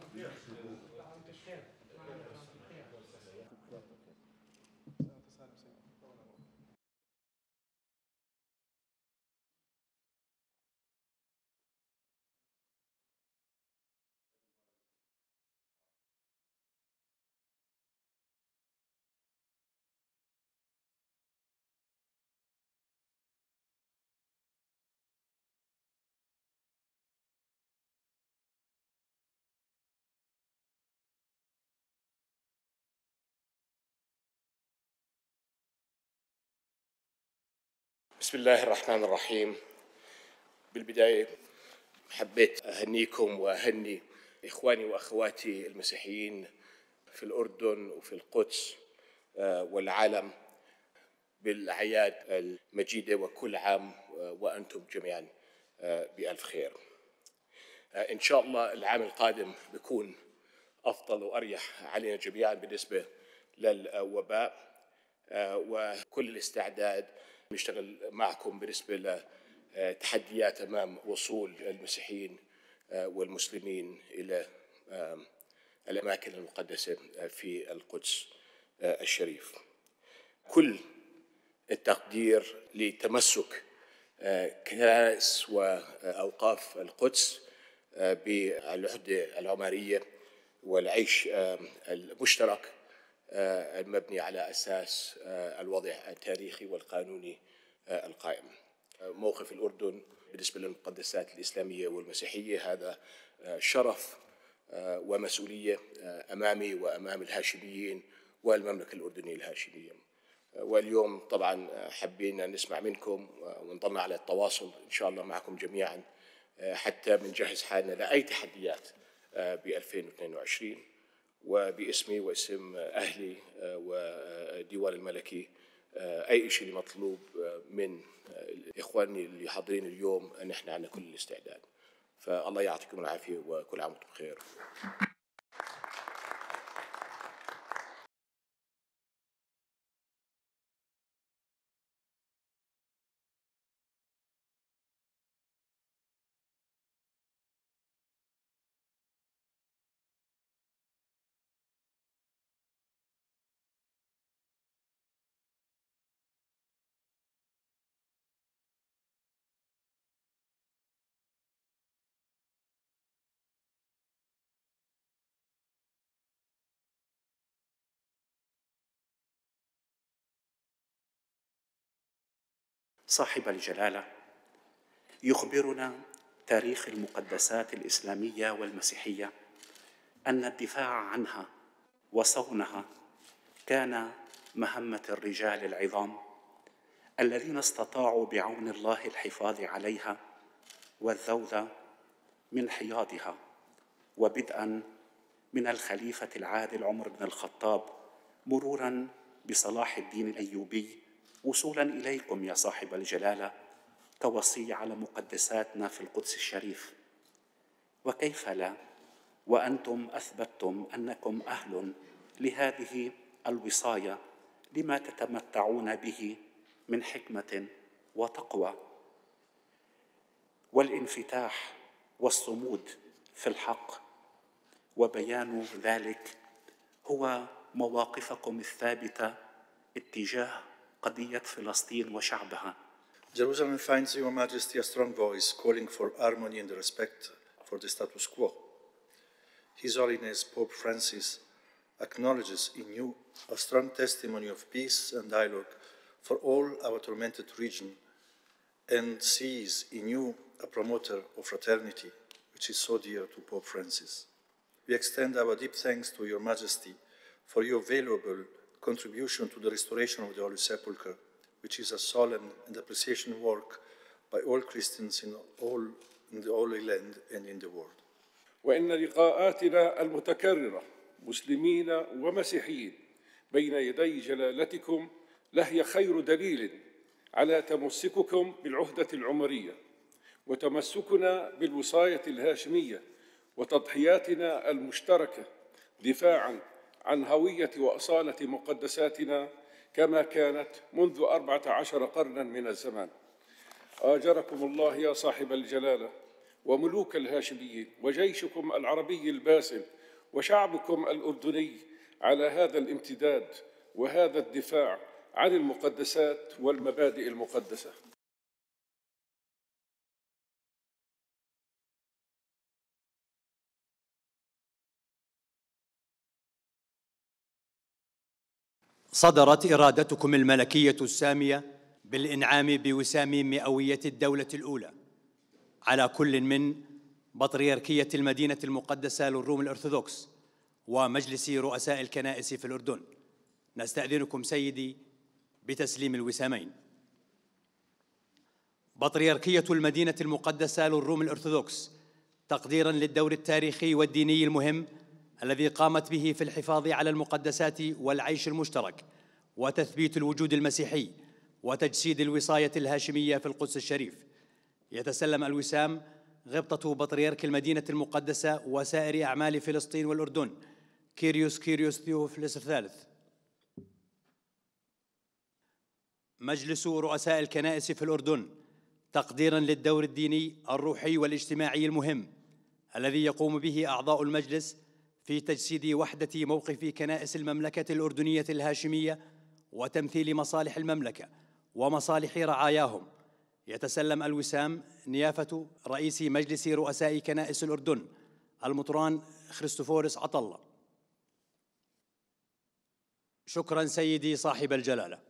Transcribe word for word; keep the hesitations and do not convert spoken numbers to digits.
بسم الله الرحمن الرحيم. بالبداية حبيت أهنيكم وأهني إخواني وأخواتي المسيحيين في الأردن وفي القدس والعالم بالأعياد المجيدة، وكل عام وأنتم جميعا بألف خير. إن شاء الله العام القادم بيكون أفضل وأريح علينا جميعا بالنسبة للوباء، وكل الاستعداد نشتغل معكم بالنسبة لتحديات أمام وصول المسيحيين والمسلمين إلى الأماكن المقدسة في القدس الشريف. كل التقدير لتمسك كنائس وأوقاف القدس بالعهدة العمرية والعيش المشترك المبني على أساس الوضع التاريخي والقانوني القائم. موقف الأردن بالنسبة للمقدسات الإسلامية والمسيحية هذا شرف ومسؤولية أمامي وأمام الهاشميين والمملكة الأردنية الهاشمية. واليوم طبعا حبينا نسمع منكم ونضلنا على التواصل إن شاء الله معكم جميعا حتى بنجهز حالنا لأي تحديات ب ألفين واثنين وعشرين. وباسمي واسم أهلي وديوان الملكي أي شيء مطلوب من إخواني اللي حاضرين اليوم نحن عندنا كل الاستعداد. فالله يعطيكم العافية وكل عام وانتم بخير. صاحب الجلالة، يخبرنا تاريخ المقدسات الإسلامية والمسيحية أن الدفاع عنها وصونها كان مهمة الرجال العظام الذين استطاعوا بعون الله الحفاظ عليها والذود من حياضها، وبدءا من الخليفة العادل عمر بن الخطاب مرورا بصلاح الدين الأيوبي وصولا إليكم يا صاحب الجلالة كوصي على مقدساتنا في القدس الشريف. وكيف لا وأنتم أثبتتم أنكم أهل لهذه الوصاية لما تتمتعون به من حكمة وتقوى والانفتاح والصمود في الحق، وبيان ذلك هو مواقفكم الثابتة اتجاه قضية فلسطين وشعبها. Jerusalem finds Your Majesty a strong voice calling for harmony and respect for the status quo. His Holiness Pope Francis acknowledges in you a strong testimony of peace and dialogue for all our tormented region and sees in you a promoter of fraternity, which is so dear to Pope Francis. We extend our deep thanks to Your Majesty for your valuable contribution to the restoration of the Holy Sepulchre, which is a solemn and appreciation work by all Christians in all in the Holy Land and in the world. وإن لقاءاتنا المتكررة مسلمين ومسيحيين بين يدي جلالتكم لهي خير دليل على تمسككم بالعهدة العمرية وتمسكنا بالوصاية الهاشمية وتضحياتنا المشتركة دفاعاً عن هوية وأصالة مقدساتنا كما كانت منذ أربعة عشر قرناً من الزمان. آجركم الله يا صاحب الجلالة وملوك الهاشميين وجيشكم العربي الباسل وشعبكم الأردني على هذا الامتداد وهذا الدفاع عن المقدسات والمبادئ المقدسة. صدرت إرادتكم الملكية السامية بالإنعام بوسام مئوية الدولة الأولى على كل من بطريركية المدينة المقدسة للروم الأرثوذكس ومجلس رؤساء الكنائس في الأردن. نستأذنكم سيدي بتسليم الوسامين. بطريركية المدينة المقدسة للروم الأرثوذكس تقديراً للدور التاريخي والديني المهم الذي قامت به في الحفاظ على المقدسات والعيش المشترك وتثبيت الوجود المسيحي وتجسيد الوصاية الهاشمية في القدس الشريف، يتسلم الوسام غبطة بطريرك المدينة المقدسة وسائر أعمال فلسطين والأردن كيريوس كيريوس ثيوفلس الثالث. مجلس رؤساء الكنائس في الأردن تقديراً للدور الديني الروحي والاجتماعي المهم الذي يقوم به أعضاء المجلس في تجسيد وحدة موقف كنائس المملكة الأردنية الهاشمية وتمثيل مصالح المملكة ومصالح رعاياهم، يتسلم الوسام نيافة رئيس مجلس رؤساء كنائس الأردن المطران خريستوفورس عطلة. شكراً سيدي صاحب الجلالة.